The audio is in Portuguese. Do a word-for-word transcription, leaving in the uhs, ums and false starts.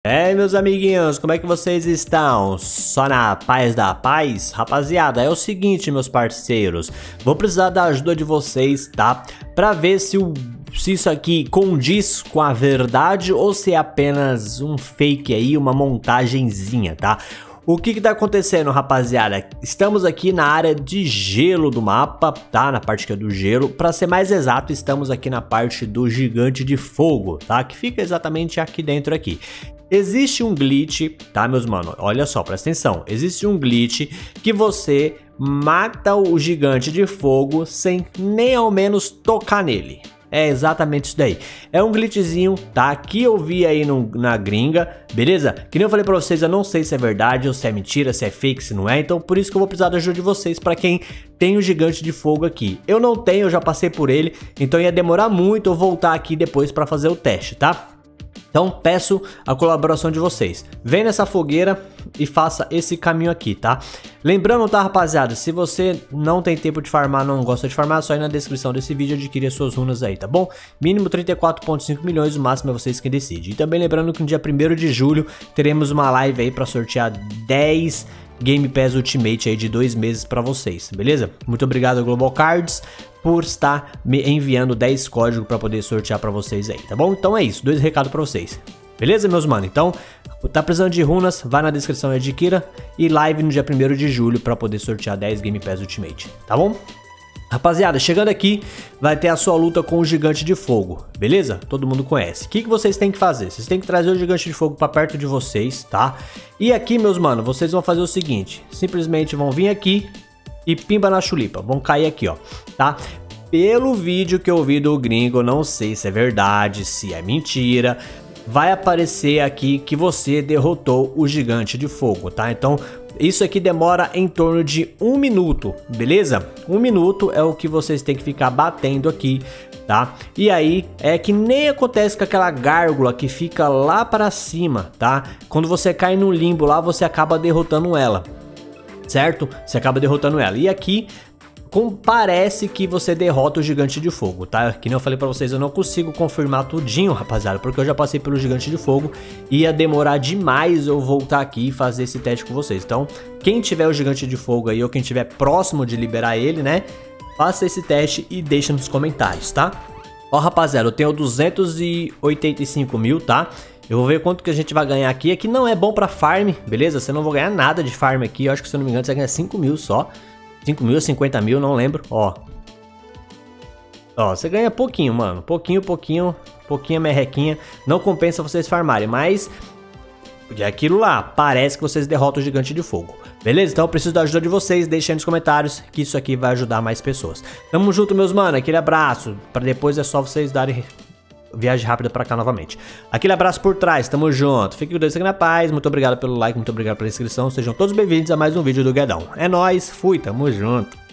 É, meus amiguinhos, como é que vocês estão? Só na paz da paz? Rapaziada, é o seguinte, meus parceiros, vou precisar da ajuda de vocês, tá? Pra ver se, o, se isso aqui condiz com a verdade ou se é apenas um fake aí, uma montagenzinha, tá? O que que tá acontecendo, rapaziada? Estamos aqui na área de gelo do mapa, tá? Na parte que é do gelo. Pra ser mais exato, estamos aqui na parte do gigante de fogo, tá? Que fica exatamente aqui dentro aqui. Existe um glitch, tá, meus mano? Olha só, presta atenção. Existe um glitch que você mata o gigante de fogo sem nem ao menos tocar nele. É exatamente isso daí. É um glitchzinho, tá? Que eu vi aí no, na gringa, beleza? Que nem eu falei pra vocês, eu não sei se é verdade ou se é mentira, se é fake, se não é. Então por isso que eu vou precisar da ajuda de vocês pra quem tem o gigante de fogo aqui. Eu não tenho, eu já passei por ele, então ia demorar muito eu voltar aqui depois pra fazer o teste, tá? Então peço a colaboração de vocês. Vem nessa fogueira e faça esse caminho aqui, tá? Lembrando, tá, rapaziada, se você não tem tempo de farmar, não gosta de farmar, só ir na descrição desse vídeo e adquirir as suas runas aí, tá bom? Mínimo trinta e quatro vírgula cinco milhões, o máximo é vocês quem decide. E também lembrando que no dia primeiro de julho teremos uma live aí pra sortear dez Game Pass Ultimate aí de dois meses pra vocês, beleza? Muito obrigado, Global Cards, por estar me enviando dez códigos para poder sortear para vocês aí, tá bom? Então é isso, dois recados para vocês. Beleza, meus mano? Então, tá precisando de runas, vai na descrição e adquira. E live no dia primeiro de julho para poder sortear dez Game Pass Ultimate, tá bom? Rapaziada, chegando aqui, vai ter a sua luta com o gigante de fogo, beleza? Todo mundo conhece. O que que vocês têm que fazer? Vocês têm que trazer o gigante de fogo para perto de vocês, tá? E aqui, meus mano, vocês vão fazer o seguinte. Simplesmente vão vir aqui e pimba na chulipa. Vão cair aqui, ó, tá? Pelo vídeo que eu vi do gringo, não sei se é verdade, se é mentira, vai aparecer aqui que você derrotou o gigante de fogo, tá? Então, isso aqui demora em torno de um minuto, beleza? Um minuto é o que vocês têm que ficar batendo aqui, tá? E aí, é que nem acontece com aquela gárgula que fica lá para cima, tá? Quando você cai no limbo lá, você acaba derrotando ela, certo? Você acaba derrotando ela. E aqui Com, parece que você derrota o gigante de fogo, tá? Que nem eu falei pra vocês, eu não consigo confirmar tudinho, rapaziada, porque eu já passei pelo gigante de fogo. Ia demorar demais eu voltar aqui e fazer esse teste com vocês. Então, quem tiver o gigante de fogo aí, ou quem tiver próximo de liberar ele, né? Faça esse teste e deixa nos comentários, tá? Ó, rapaziada, eu tenho duzentos e oitenta e cinco mil, tá? Eu vou ver quanto que a gente vai ganhar aqui. Aqui não é bom pra farm, beleza? Você não vai ganhar nada de farm aqui. Eu acho que, se eu não me engano, você vai ganhar cinco mil só. cinco mil, cinquenta mil, não lembro, ó. Ó, você ganha pouquinho, mano, pouquinho, pouquinho, pouquinho merrequinha. Não compensa vocês farmarem, mas é aquilo lá, parece que vocês derrotam o gigante de fogo. Beleza? Então eu preciso da ajuda de vocês, deixem aí nos comentários que isso aqui vai ajudar mais pessoas. Tamo junto, meus mano, aquele abraço. Pra depois é só vocês darem viagem rápida pra cá novamente. Aquele abraço por trás, tamo junto. Fique com Deus aqui na paz. Muito obrigado pelo like, muito obrigado pela inscrição. Sejam todos bem-vindos a mais um vídeo do Guedão. É nóis, fui, tamo junto.